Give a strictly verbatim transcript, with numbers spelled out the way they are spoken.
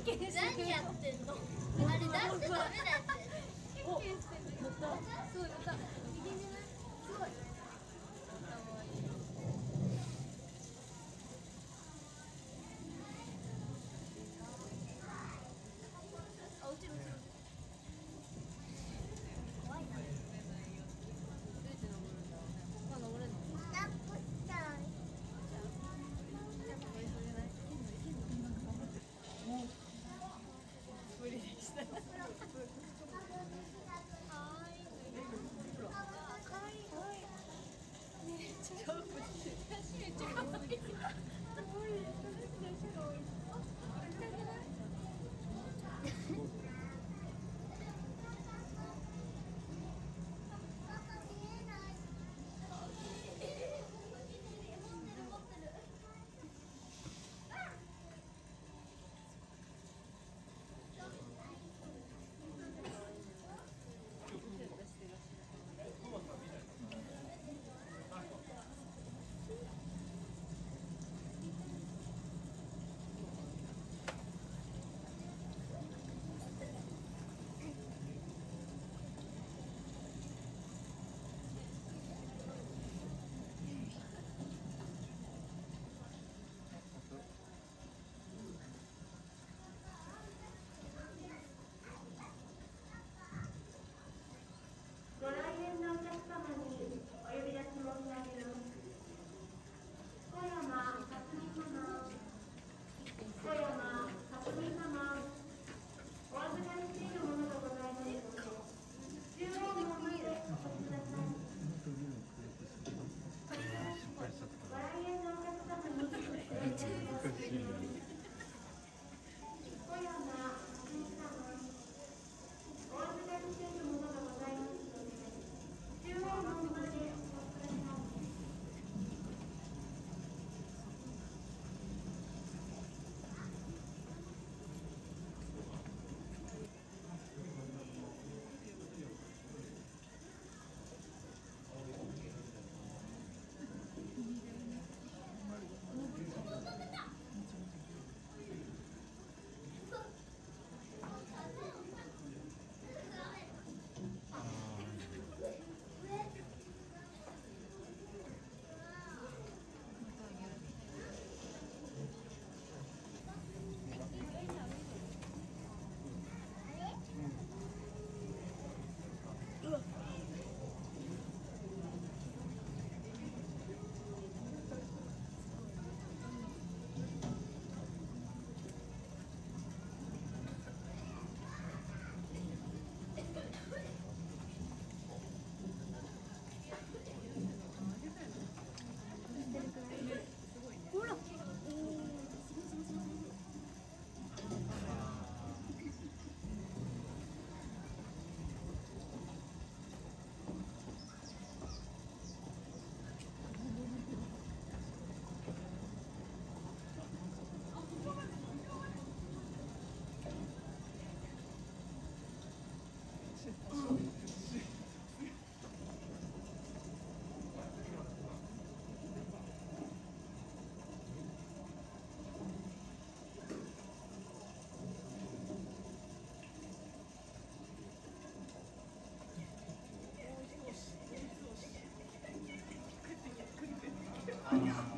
何やってんの？あれ出してダメだって。 お、乗った。すごい乗った。いけんじゃない？すごい。かわいい。あ、落ちる落ちる。 怖いな。 どうやって登るんだろうね。まあ登れるの？ ジャンプしたい。 ジャンプ無理そうじゃない？いけんのいけんの？今頑張って。もう無理でした。かわいい。かわいいかわいい。めっちゃ可愛い。私めっちゃ可愛い。可愛い。私めっちゃ可愛い。あ、行きたくない？ ご来園のお客様にお呼び出し申し上げます。小山克美様、小山克美様、お預かりしているものがございますので、中央の前でお越しください。ご来園のお客様にお呼び出し申し上げます。小山克美様、お預かりしているものがございますので、中央のまでお越しください。 ほら。 あ